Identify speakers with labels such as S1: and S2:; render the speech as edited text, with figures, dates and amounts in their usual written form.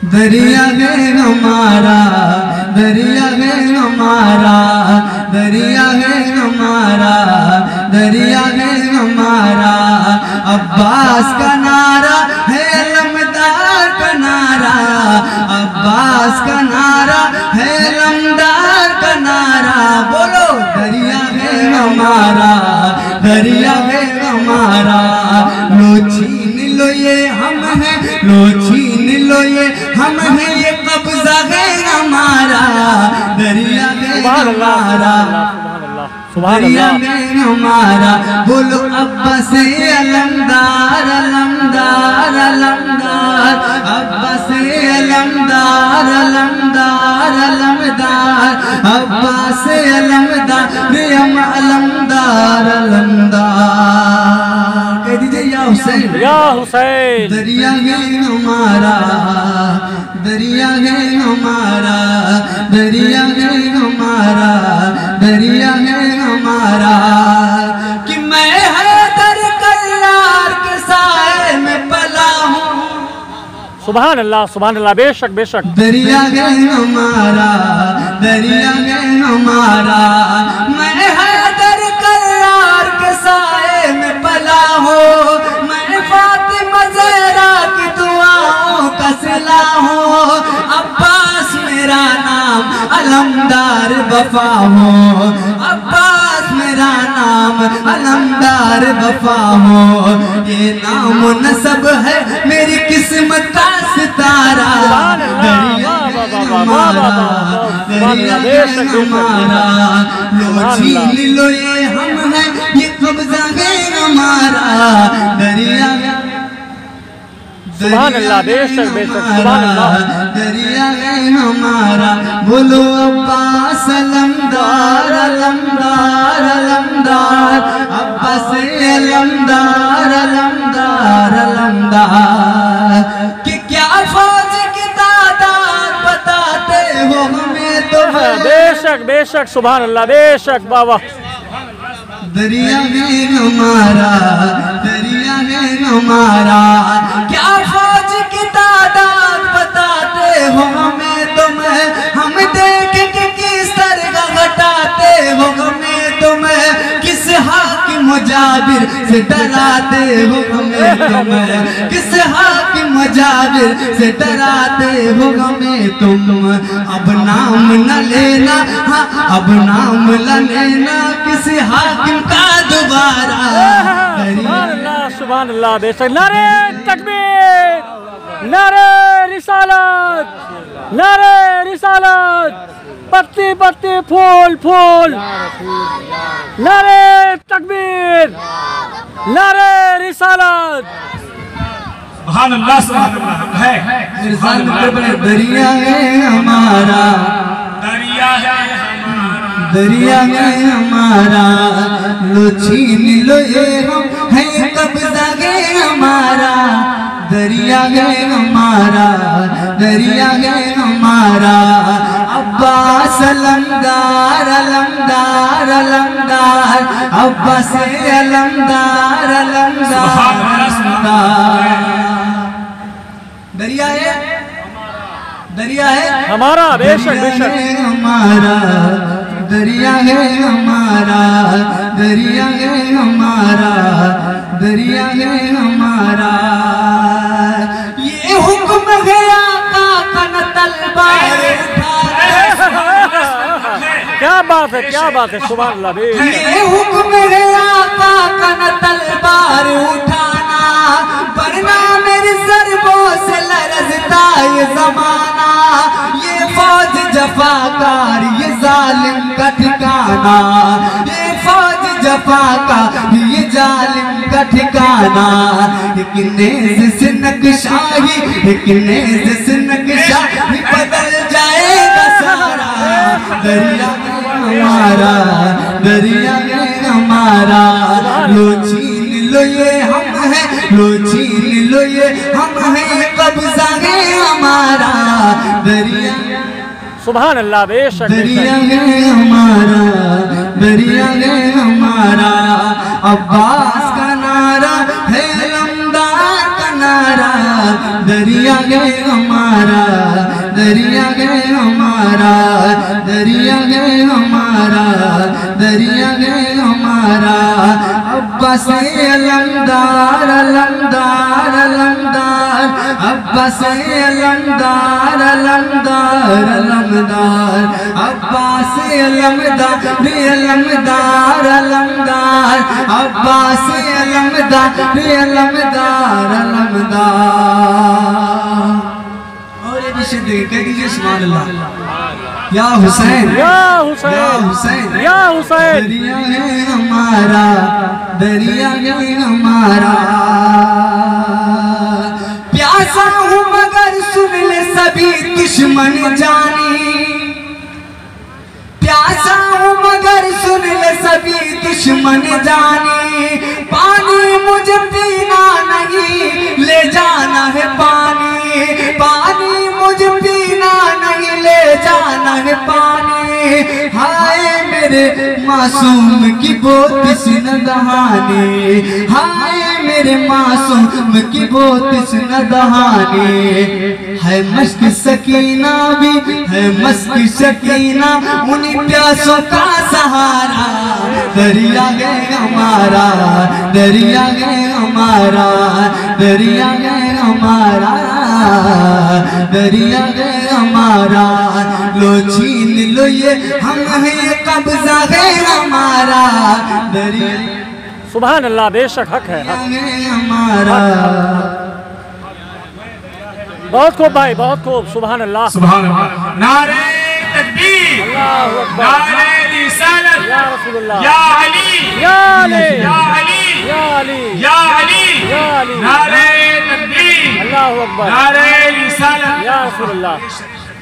S1: दरिया है हमारा, दरिया है हमारा, दरिया है हमारा, दरिया है हमारा। अब्बास का नारा है अलमदार का नारा, अब्बास का नारा है अलमदार का नारा। बोलो दरिया है हमारा, दरिया है हमारा। लो छीन लो ये हम हैं, लो छीन लो ये हम हैं, ये कब्जा है हमारा। दरिया है हमारा, दरिया है हमारा। बोलो अब्बास अलमदार, अलमदार, अलमदार। अब्बास अलमदार, अलमदार, अलमदार। अब्बास अलमदार, हम अलमदार, अलमदार। कह दीजिए या हुसैन,
S2: या हुसैन।
S1: दरिया है हमारा, दरिया है हमारा, दरिया है हमारा, दरिया है हमारा। कि मैं हैदर कल्लार के साए में पला हूँ।
S2: सुभान अल्लाह, सुभान अल्लाह। बेशक बेशक।
S1: दरिया है हमारा, दरिया है हमारा। मैं हैदर कल्लार के साए में पला हूँ। मैं फातिमा ज़हरा की दुआओं का सिला हूँ। अब्बास मेरा नाम, अलमदार वफा हो। अब्बास मेरा नाम, अलमदार वफा हो। ये नाम नसब है मेरी किस्मत का सितारा। दरिया है हमारा, दरिया है हमारा। लो छीन लो ये हम हैं, ये कब्जा है हमारा। दरिया
S2: सुभान अल्लाह। बेशक बेशक। सुभान अल्लाह।
S1: दरिया है हमारा। बोलो अब्बास अलमदार, अलमदार, अलमदार। अब्बास अलमदार, अलमदार, अलमदार। कि क्या फौज की तादाद बताते हो हमें तो।
S2: बेशक बेशक। सुभान अल्लाह। बेशक बाबा।
S1: दरिया है हमारा, दरिया है हमारा। क्या फौज की तादाद बताते हो हमें तुम्हें। हम देखें कि किस तरह घटाते हो हमें तुम्हें। किस हाकिम मुजाबिर से डराते हो हमें तुम्हें। किस हाकिम मुजाबिर से डराते हो हमें तुम। अब नाम न लेना, हाँ अब नाम न लेना किसी हाकिम का दोबारा।
S2: सुभान अल्लाह, सुभान अल्लाह। बेशक। नारे तकबीर, नारे रिसालत, नारे रिसालत। पत्ती पत्ती फूल फूल। नारे तकबीर, नारे रिसालत।
S3: सुभान अल्लाह, सुभान अल्लाह। है
S1: दरिया है हमारा,
S3: दरिया है हमारा,
S1: दरिया है हमारा। लो छीन लो ये हम हैं, कब्जा है हमारा। दरिया है हमारा, दरिया है हमारा। अब्बास अलमदार, अलमदार, अलमदार। अब्बास अलमदार, अलमदार। दरिया है, दरिया है
S2: हमारा। बेशक बेशक।
S1: हमारा दरिया है हमारा, दरिया है हमारा, दरिया है हमारा। ये हुक्म है आका का न तलवार।
S2: क्या बात है, क्या बात है। सुभान अल्लाह।
S1: ये हुक्म है आका का न तलवार उठाना, वरना मेरी ज़रबों से लरज़ता ये ज़माना। ये फौज जफाकार, ये जालिम का ठिकाना। ये फौज जफाकार, ये जालिम का ठिकाना। एक नेज़ से नक्शाही, एक नेज़ से नक्शाही बदल जाएगा सारा। दरिया हमारा, दरिया है हमारा। लो छीन लो ये हम हैं, लो छीन लो ये हम हैं, ये कब्जा है हमारा। दरिया
S2: सुभान अल्लाह। बेशक
S1: दरिया है हमारा, दरिया है हमारा। अब्बास का नारा है अलमदार का नारा। दरिया गए हमारा, दरिया गए हमारा, दरिया गए हमारा, दरिया गए हमारा। अब्बास अलमदार अलमदार अलमदार, अब्बास अलमदार अलमदार अलमदार, अब्बास अलमदार अलमदार अलमदार, अब्बास अलमदार अलमदार अलमदार। और ये भी शिद्दत कह दीजिए सुभान अल्लाह। या हुसैन,
S2: या हुसैन,
S1: या हुसैन,
S2: या हुसैन।
S1: दरिया है हमारा, दरिया है हमारा। प्यासा हूँ मगर सुन ले सभी दुश्मन जानी, प्यासा हूँ मगर सुन ले सभी दुश्मन जानी। पानी मुझे पीना नहीं, ले जाना है पानी, पानी मुझे पीना नहीं, ले जाना है पानी। हाय मेरे मासूम की बहुत सी नदहानी, हाय मेरे मासूम की बहुत सी नदहानी। है मस्क सकीना भी, है मस्क सकीना, उन्हीं प्यासों का सहारा। दरिया गए हमारा, दरिया गए हमारा, दरिया गए हमारा, दरिया गए हमारा। लो छीन लो ये हम हैं, कब्जा है हमारा। दरिया
S2: सुभान अल्लाह, बेशक हक है, हक।
S1: हमारा।
S2: बहुत खूब भाई, बहुत खूब। सुभान अल्लाह,
S3: सुभान अल्लाह। नारे तकबीर,
S2: अल्लाहु अकबर,
S3: नारे रिसालत,
S2: या रसूलुल्लाह,
S3: या अली,
S2: या अली,
S3: या अली,
S2: या अली,
S3: या अली,
S2: या अली।
S3: नारे तकबीर,
S2: अल्लाहु अकबर,
S3: नारे रिसालत,
S2: या रसूलुल्लाह।